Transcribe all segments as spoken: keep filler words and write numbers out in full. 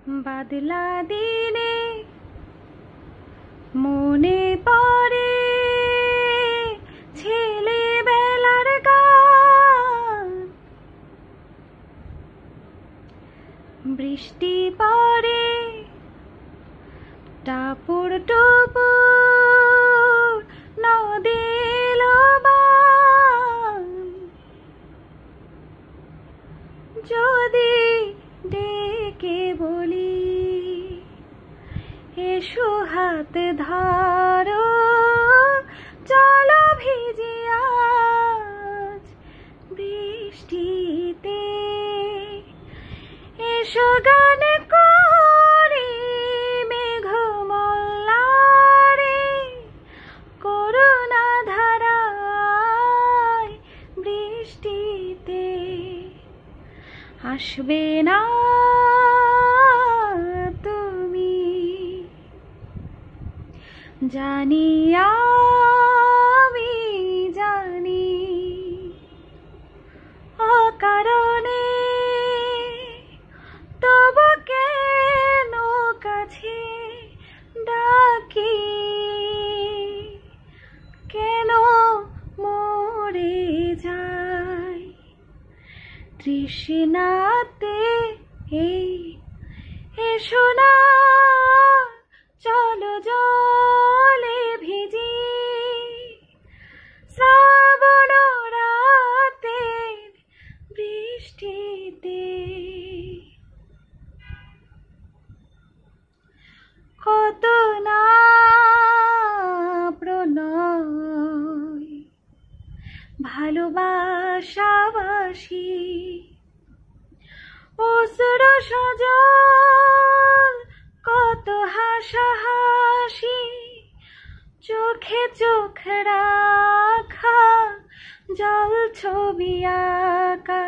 বাদলা দিনে মনে পড়ে ছেলেবেলার গান। বৃষ্টি পড়ে টাপুর টুপুর নদীর বান। যদি ডেকে বলি এসো হাত ধরো, চলো ভিজি আজ বৃষ্টিতে, এসো গান করি মেঘমল্লারে, করুণা ধারায় বৃষ্টিতে। আসবে না তুমি জানি, আমি জানি, অকারণে তবু কেন কাছে ডাকি, কেন মরে যাই তৃষ্ণাতে। এই এসো না চলো জলে ভিজি, শ্রাবণ রাতের বৃষ্টিতে। কত না প্রণয় ভালোবাসাবাসি, অসুর সজল কত হাসাহাসি, চোখে চোখ রাখা জল ছবি আঁকা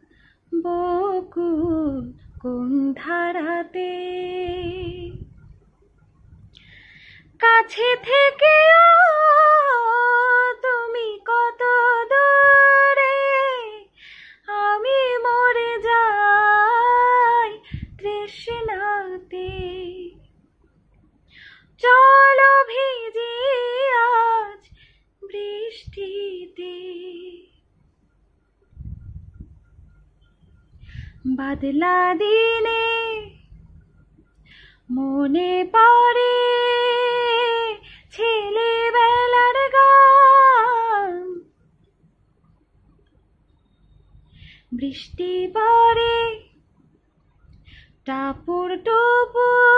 বকুল কোন ধারাতে। কাছে থেকেও তুমি কত দূরে, আমি মরে যাই তৃষ্ণাতে। চলো ভিজি আজ বৃষ্টিতে। বাদলা দিনে মনে পড়ে ছেলেবেলার গান। বৃষ্টি পড়ে টাপুর টুপুর